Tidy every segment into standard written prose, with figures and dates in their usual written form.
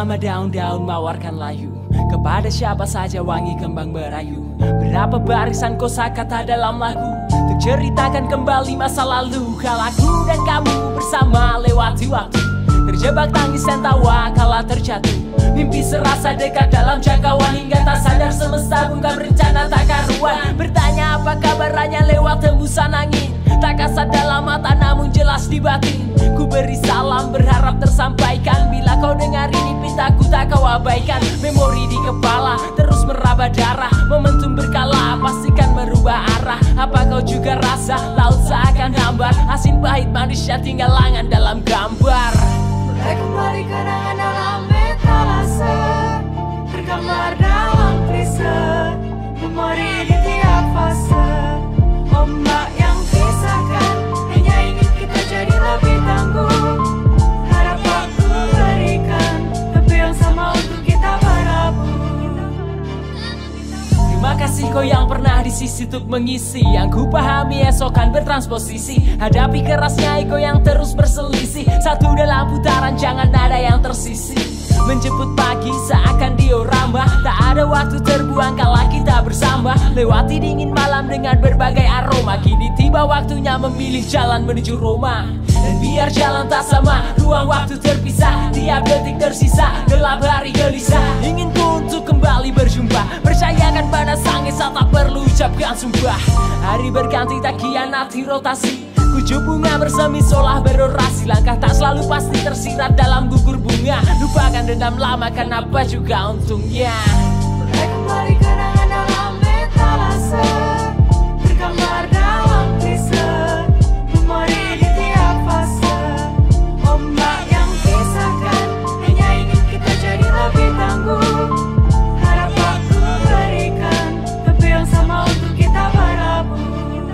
bersama daun-daun mawarkan layu. Kepada siapa saja wangi kembang merayu. Berapa barisan kosakata dalam lagu untuk ceritakan kembali masa lalu. Kala aku dan kamu bersama lewati waktu, terjebak tangis dan tawa kala terjatuh. Mimpi serasa dekat dalam jangkauan, hingga tak sadar semesta bungkam rencana tak karuan. Bertanya apa kabarnya lewat tembusan angin, tak kasat dalam mata namun jelas di batin. Ku beri salam berharap tersampaikan, bila kau dengar ini pintaku tak kau abaikan. Memori di kepala terus meraba darah, momentum berkala pastikan merubah arah. Apa kau juga rasa laut seakan hambar, asin pahit manisnya tinggal langan dalam gambar. Mulai kembali kenangan dalam etalase, tergambar dalam klise, memori di tiap fase. Ombak yang pisahkan, hanya ingin kita jadi lebih tangguh. Harap aku berikan, tapi yang sama untuk kita berlabuh. Terima kasih kau yang pernah di sisi untuk mengisi, yang ku pahami esok kan bertransposisi. Hadapi kerasnya ego yang terus berselisih, satu dalam putaran jangan ada yang tersisi. Menjemput pagi seakan diorama, tak ada waktu terbuang kala kita bersama. Lewati dingin malam dengan berbagai aroma, kini tiba waktunya memilih jalan menuju Roma. Dan biar jalan tak sama, ruang waktu terpisah, tiap detik tersisa, gelap hari gelisah. Ingin ku untuk kembali berjumpa, percayakan pada sang esa tak perlu ucapkan sumpah. Hari berganti tak kianati rotasi, kuju bunga bersemi seolah berorasi. Langkah tak selalu pasti tersirat dalam gugur bunga, lupakan dendam lama kan apa juga untungnya. Mulai kembali kenangan dalam etalase, tergambar dalam klise, memori di tiap fase. Ombak yang pisahkan, hanya ingin kita jadi lebih tangguh. Harap aku berikan, tapi yang sama untuk kita berlabuh.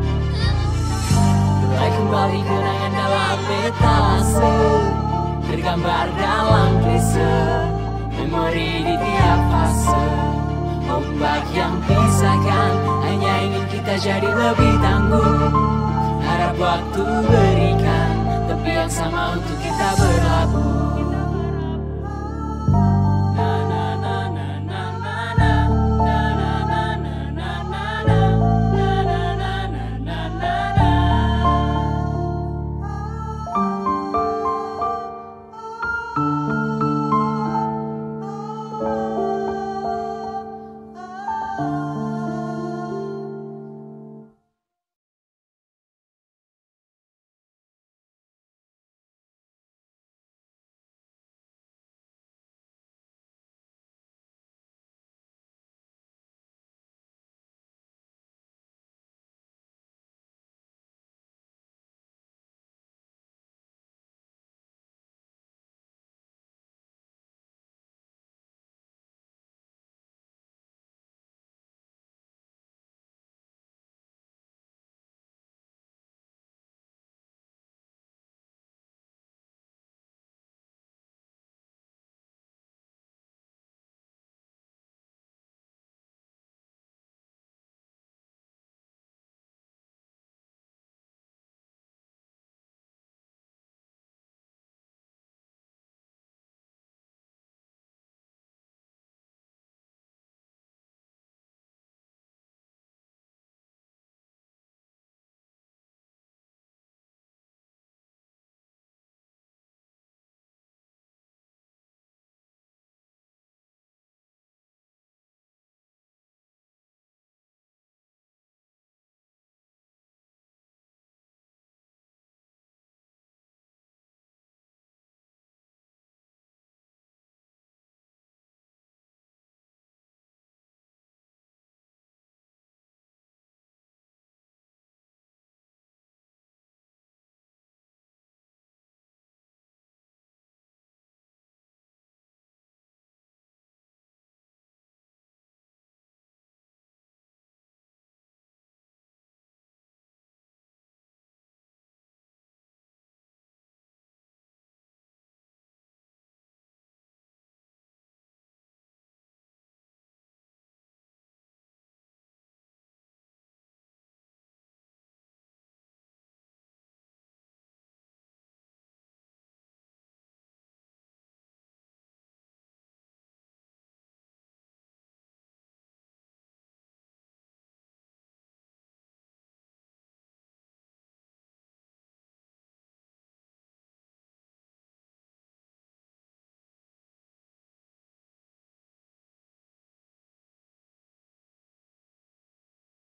Mulai kembali kenangan dalam etalase, tergambar dalam klise, memori di tiap fase. Ombak yang pisahkan, hanya ingin kita jadi lebih tangguh. Harap waktu berikan, tapi yang sama untuk kita berlabuh.